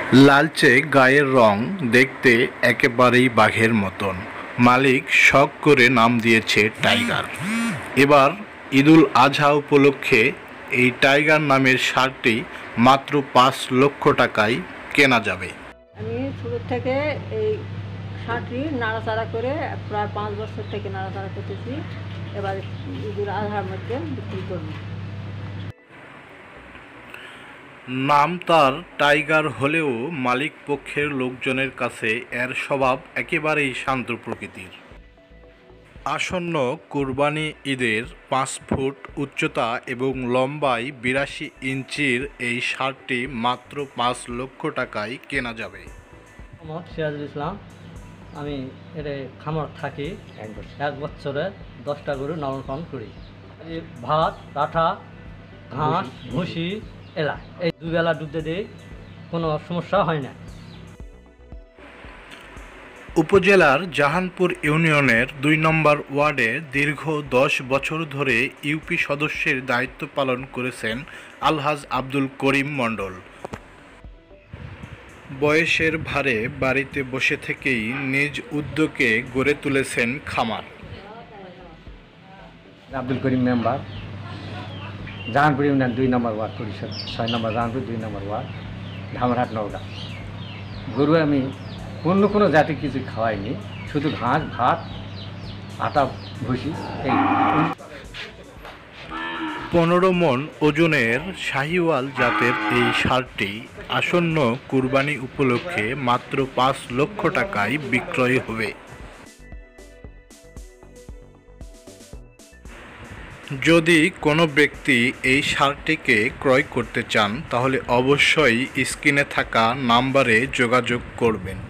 লালচে গায়ের রং, দেখতে একেবারেই বাঘের মতন। মালিক শখ করে নাম দিয়েছে টাইগার। এবার ঈদুল আজহা উপলক্ষে এই টাইগার নামের ষাঁড়টি মাত্র ৫ লক্ষ টাকায় কেনা যাবে। আমি ছোট থেকে এই ষাঁড়টি নাড়াচাড়া করে প্রায় ৫ বছর থেকে নাড়াচাড়া করতেছি। এবার ঈদুল আজহার মধ্যে বিক্রি করব। নাম তার টাইগার হলেও মালিক পক্ষের লোকজনের কাছে এর স্বভাব একেবারেই শান্ত প্রকৃতির। আসন্ন কুরবানি ঈদের ৫ ফুট উচ্চতা এবং লম্বায় ৮২ ইঞ্চির এই ষাঁড়টি মাত্র ৫ লক্ষ টাকায় কেনা যাবে। মোহাম্মদ সিরাজুল ইসলাম। আমি এটা খামার থাকি। এক বছরে 10টা গরু লালন পালন করি। ভাত, কাঁঠা, ঘাস, ভুসি, এলা এই দুবেলা দুধে দিই, কোনো সমস্যা হয় না। উপজেলার জাহানপুর ইউনিয়নের ২ নম্বর ওয়ার্ডে দীর্ঘ ১০ বছর ধরে ইউপি সদস্যের দায়িত্ব পালন করেছেন আলহাজ আব্দুল করিম মণ্ডল। বয়সের ভারে বাড়িতে বসে থেকেই নিজ উদ্যোগে গড়ে তুলেছেন খামার। আব্দুল করিম মেম্বার, জাহানপুর ইউনিয়ন ২ নম্বর ওয়ার্ড পরিষদ, ৬ নম্বর জাহানপুর ২ নম্বর ওয়ার্ড, ধামরহাট, নওগাঁ। গরু আমি অন্য কোনো জাতি কিছু খাওয়াইনি, শুধু ঘাস, ভাত, আটা, ভুসি এই। ১৫ মণ ওজনের শাহিওয়াল জাতের এই ষাঁড়টি আসন্ন কুরবানি উপলক্ষে মাত্র ৫ লক্ষ টাকায় বিক্রয় হবে। যদি কোনো ব্যক্তি এই ষাঁড়টিকে ক্রয় করতে চান তাহলে অবশ্যই স্ক্রিনে থাকা নাম্বারে যোগাযোগ করবেন।